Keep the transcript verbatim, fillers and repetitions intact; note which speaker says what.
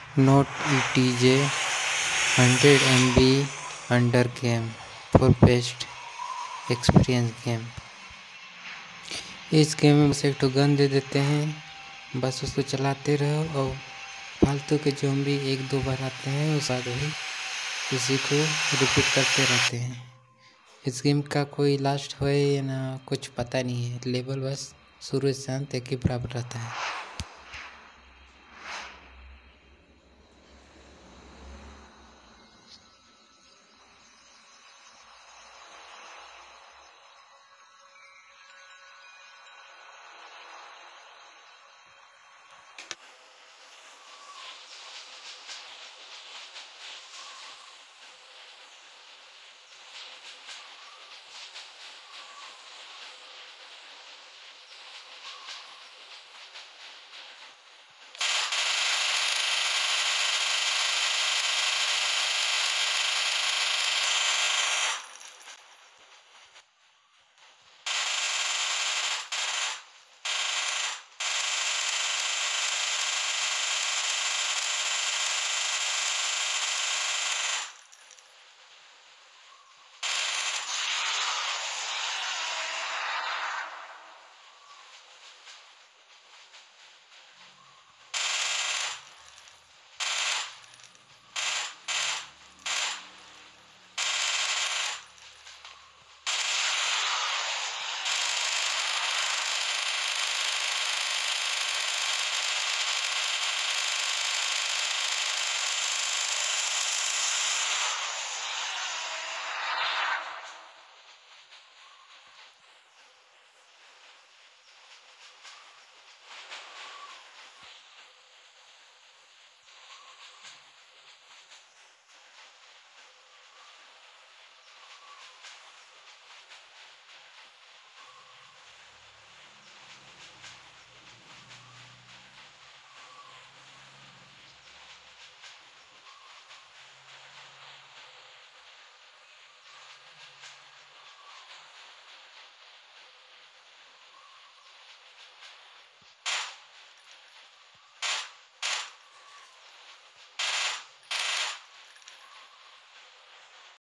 Speaker 1: Note E T J hundred M B under game for best experience game. इस game में बस एक तो गन दे देते हैं, बस उसको चलाते रहो और फालतू के ज़ॉम्बी एक दो बार आते हैं, उस बाद वही उसी को रिपीट करते रहते हैं। इस गेम का कोई लास्ट है या ना कुछ पता नहीं है, लेवल बस शुरू से अंत एक ही बराबर रहता है।